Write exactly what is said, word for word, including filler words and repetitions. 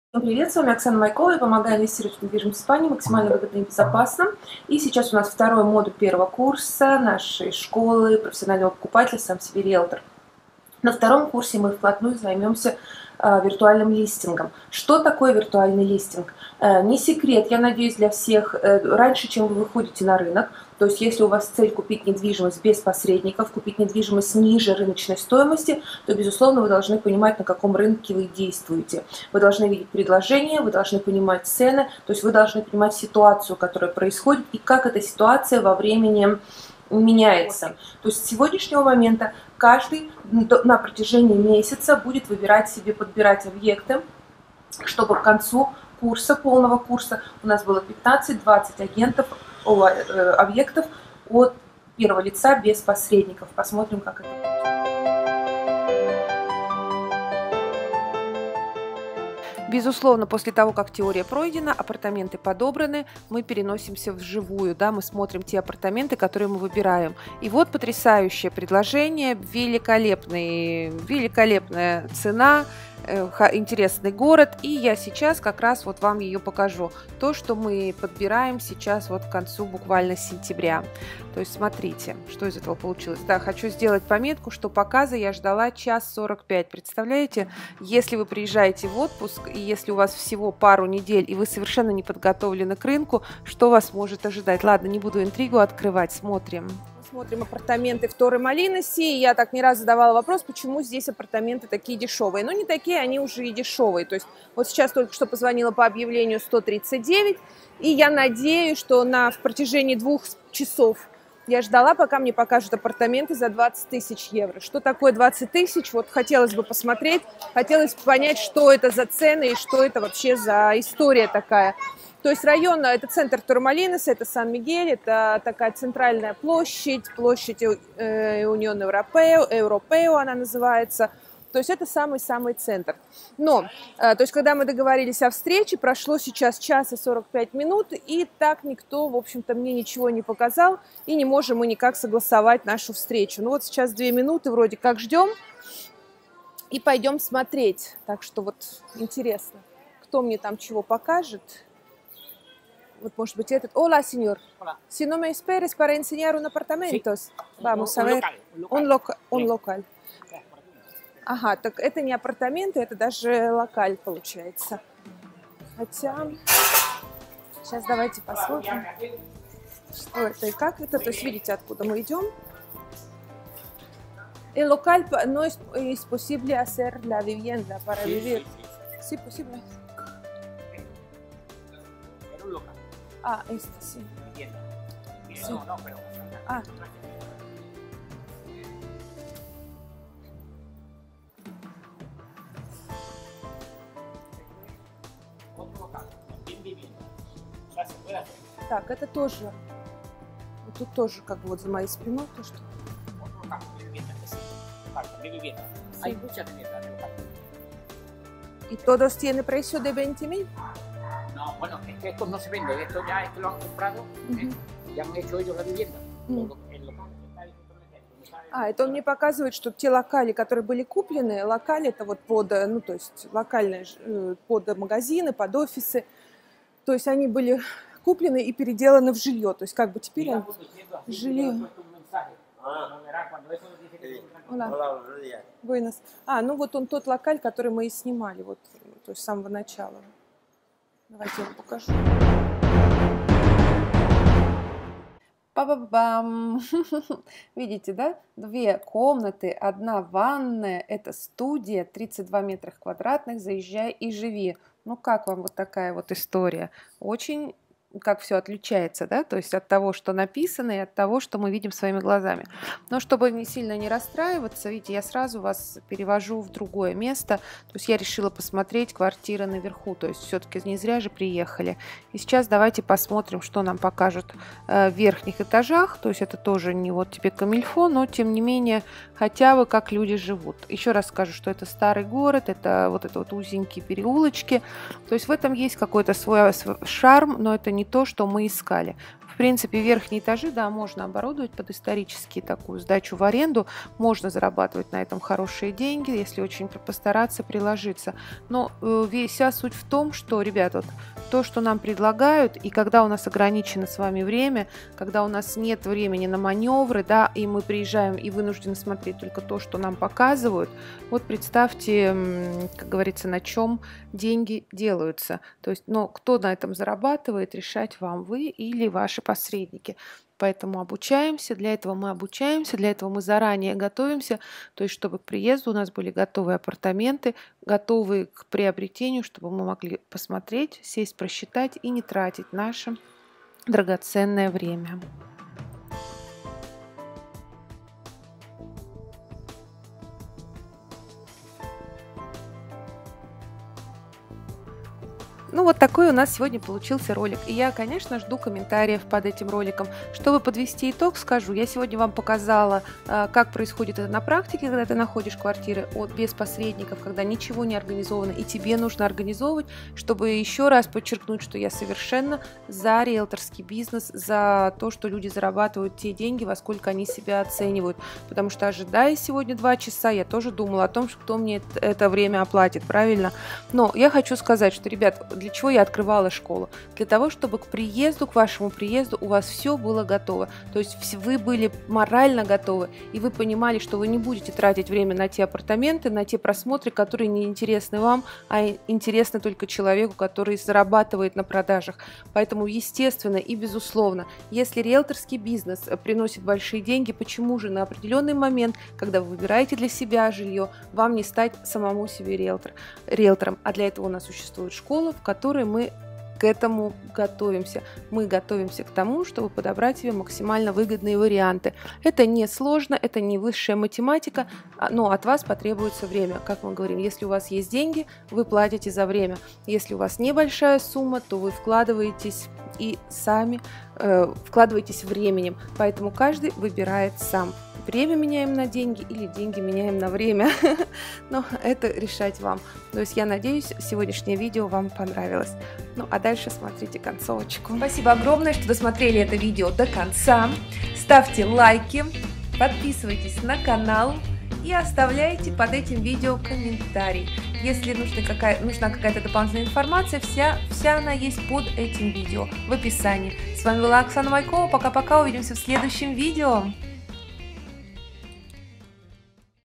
Всем привет, с вами Оксана Майкова, я помогаю инвестировать в недвижимость в Испании максимально выгодно и безопасно. И сейчас у нас второй модуль первого курса нашей школы профессионального покупателя «Сам себе риэлтор». На втором курсе мы вплотную займемся э, виртуальным листингом. Что такое виртуальный листинг? Э, не секрет, я надеюсь, для всех, э, раньше, чем вы выходите на рынок, то есть если у вас цель купить недвижимость без посредников, купить недвижимость ниже рыночной стоимости, то, безусловно, вы должны понимать, на каком рынке вы действуете. Вы должны видеть предложения, вы должны понимать цены, то есть вы должны понимать ситуацию, которая происходит, и как эта ситуация во времени меняется. То есть с сегодняшнего момента каждый на протяжении месяца будет выбирать себе, подбирать объекты, чтобы к концу курса, полного курса, у нас было пятнадцать-двадцать агентов, о, э, объектов от первого лица без посредников. Посмотрим, как это будет. Безусловно, после того, как теория пройдена, апартаменты подобраны, мы переносимся вживую, да, мы смотрим те апартаменты, которые мы выбираем. И вот потрясающее предложение, великолепный, великолепная цена, интересный город, и я сейчас как раз вот вам ее покажу. То, что мы подбираем сейчас вот к концу буквально сентября. То есть смотрите, что из этого получилось. Да, хочу сделать пометку, что показа я ждала час сорок пять. Представляете, если вы приезжаете в отпуск, и если у вас всего пару недель, и вы совершенно не подготовлены к рынку, что вас может ожидать? Ладно, не буду интригу открывать, смотрим. Смотрим апартаменты в Торремолиносе. Я так не раз задавала вопрос, почему здесь апартаменты такие дешевые. Ну, не такие, они уже и дешевые. То есть вот сейчас только что позвонила по объявлению сто тридцать девять, и я надеюсь, что на, в протяжении двух часов я ждала, пока мне покажут апартаменты за двадцать тысяч евро. Что такое двадцать тысяч? Вот хотелось бы посмотреть, хотелось бы понять, что это за цены и что это вообще за история такая. То есть район, это центр Торремолиноса, это Сан-Мигель, это такая центральная площадь, площадь э, Унион Европео, Европео она называется. То есть это самый-самый центр. Но, э, то есть когда мы договорились о встрече, прошло сейчас час и сорок пять минут, и так никто, в общем-то, мне ничего не показал, и не можем мы никак согласовать нашу встречу. Ну вот сейчас две минуты вроде как ждем, и пойдем смотреть. Так что вот интересно, кто мне там чего покажет. Вот, может быть, этот... Hola, señor. Hola. Si no me esperes para enseñar un apartamentos. Sí. Vamos Un, a ver. un local. Un, loca... un Sí. локаль. Ага, так это не апартаменты, это даже локаль получается. Хотя... Сейчас давайте посмотрим, что это и как это. То есть видите, откуда мы идем. El local no es, es posible hacer la vivienda para Sí, vivir. sí, sí. Sí, posible. Era un local. Ah, este sí. Vivienda. Sí. No, no, pero... Ah. Otro local. También vivienda. O sea, se puede hacer. Так, это тоже. Вот тут тоже как бы вот за моей спиной то, что. Otro local. Vivienda. Sí. Local, también vivienda. Sí. Hay muchas viviendas de local. ¿Y todos tienen precio de veinte mil? No, bueno, es que estos no se venden. Estos ya estos lo han comprado. ¿eh? Ya han hecho ellos la vivienda. Mm. Lo- El local está ahí simplemente, no sabe- А, это он мне показывает, что те локали, которые были куплены, локали это вот под, э, ну то есть локальные ж- э, под магазины, под офисы. То есть они были куплены и переделаны в жилье. То есть как бы теперь Siga он... conduciendo así, Жилье. yo le he puesto un mensaje. No verá cuando eso dice que Sí. es Hola. Hola, buenos días. Буэнос. А, ну вот он тот локаль, который мы и снимали, вот, то есть с самого начала. Давайте я вам покажу. Па-ба-бам! Видите, да? Две комнаты, одна ванная, это студия, тридцать два метра квадратных, заезжай и живи. Ну как вам вот такая вот история? Очень, как все отличается, да? То есть от того, что написано, и от того, что мы видим своими глазами. Но чтобы не сильно не расстраиваться, видите, я сразу вас перевожу в другое место. То есть я решила посмотреть квартиры наверху. То есть все-таки не зря же приехали. И сейчас давайте посмотрим, что нам покажут э, в верхних этажах. То есть это тоже не вот тебе камильфо, но тем не менее хотя бы как люди живут. Еще раз скажу, что это старый город, это вот это вот узенькие переулочки. То есть в этом есть какой-то свой, свой шарм, но это не то, что мы искали. В принципе, верхние этажи, да, можно оборудовать под исторически такую сдачу в аренду. Можно зарабатывать на этом хорошие деньги, если очень постараться, приложиться. Но э, вся суть в том, что, ребята, вот, то, что нам предлагают, и когда у нас ограничено с вами время, когда у нас нет времени на маневры, да, и мы приезжаем и вынуждены смотреть только то, что нам показывают, вот представьте, как говорится, на чем деньги делаются. То есть, но кто на этом зарабатывает, решать вам, вы или ваши посредники. Поэтому обучаемся, для этого мы обучаемся, для этого мы заранее готовимся, то есть чтобы к приезду у нас были готовые апартаменты, готовые к приобретению, чтобы мы могли посмотреть, сесть, просчитать и не тратить наше драгоценное время. Ну, вот такой у нас сегодня получился ролик. И я, конечно, жду комментариев под этим роликом. Чтобы подвести итог, скажу, я сегодня вам показала, как происходит это на практике, когда ты находишь квартиры от, без посредников, когда ничего не организовано, и тебе нужно организовывать, чтобы еще раз подчеркнуть, что я совершенно за риэлторский бизнес, за то, что люди зарабатывают те деньги, во сколько они себя оценивают. Потому что, ожидая сегодня два часа, я тоже думала о том, что кто мне это время оплатит, правильно? Но я хочу сказать, что, ребят, для чего я открывала школу? Для того, чтобы к приезду, к вашему приезду у вас все было готово. То есть вы были морально готовы, и вы понимали, что вы не будете тратить время на те апартаменты, на те просмотры, которые не интересны вам, а интересны только человеку, который зарабатывает на продажах. Поэтому, естественно и безусловно, если риэлторский бизнес приносит большие деньги, почему же на определенный момент, когда вы выбираете для себя жилье, вам не стать самому себе риэлтор, риэлтором? А для этого у нас существует школа, в которой мы к этому готовимся. Мы готовимся к тому, чтобы подобрать себе максимально выгодные варианты. Это не сложно, это не высшая математика, но от вас потребуется время. Как мы говорим, если у вас есть деньги, вы платите за время. Если у вас небольшая сумма, то вы вкладываетесь и сами э, вкладываетесь временем. Поэтому каждый выбирает сам. Время меняем на деньги или деньги меняем на время. Но это решать вам. То есть я надеюсь, сегодняшнее видео вам понравилось. Ну а дальше смотрите концовочку. Спасибо огромное, что досмотрели это видео до конца. Ставьте лайки, подписывайтесь на канал и оставляйте под этим видео комментарий. Если нужна какая, нужна какая-то дополнительная информация, вся, вся она есть под этим видео в описании. С вами была Оксана Майкова. Пока-пока, увидимся в следующем видео.